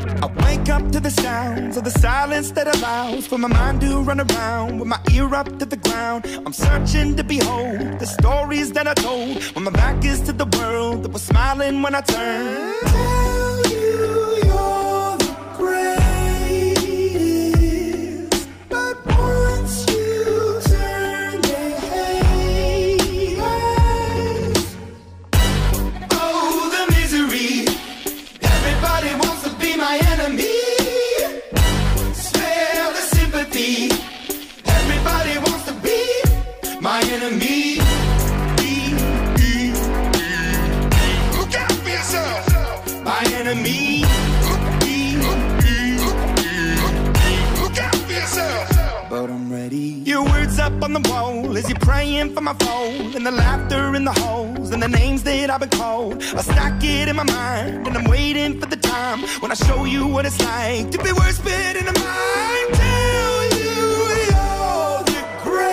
I wake up to the sounds of the silence that allows for my mind to run around with my ear up to the ground. I'm searching to behold the stories that I told when my back is to the world that was smiling when I turned. Tell you you're the greatest, but once you turn, they hate us. Oh, the misery. Everybody wants to be my enemy. Spare the sympathy. Everybody wants to be my enemy. Look out for yourself. My enemy. Look out for yourself. But I'm ready. Your words up on the wall as you're praying for my phone, and the laughter in the halls and the names that I've been called. I stack it in my mind and I'm waiting for the time when I show you what it's like to be worse fit in a mind. Tell you you're the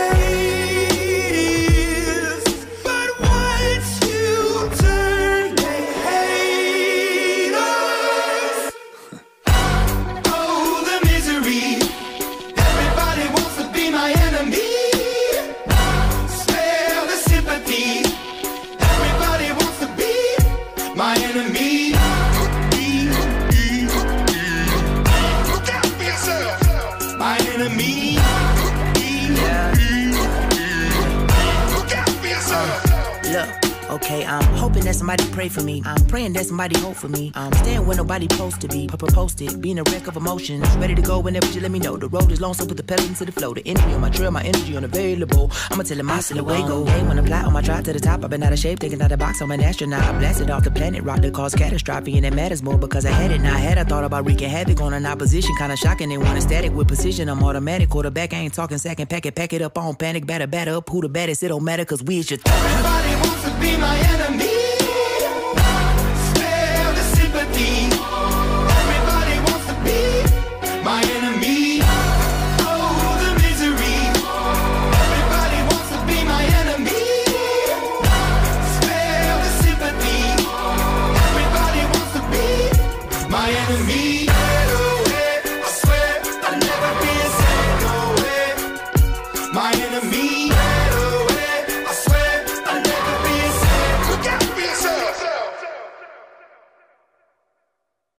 greatest, but once you turn, they hate us. Oh, the misery. Everybody wants to be my enemy. Spare the sympathy. Everybody wants to be my enemy. Look out for yourself. My enemy. Look out for yourself. Look, okay, I'm hoping that somebody pray for me. I'm praying that somebody hope for me. I'm staying where nobody supposed to be. Posted, being a wreck of emotions. Ready to go whenever you let me know. The road is long, so put the pedal into the flow. The energy on my trail, my energy unavailable. I'ma tell him my silhouette go. Hey, when I fly on my drive to the top, I've been out of shape, thinking out the box. I'm an astronaut. I blasted off the planet, rock that caused catastrophe, and it matters more because I had it. Now I had I thought about wreaking havoc on an opposition, kinda shocking. They want static with precision. I'm automatic, quarterback. I ain't talking second pack it up on panic, batter up. Who the baddest? It don't matter, cause we is your Everybody wants to be my enemy.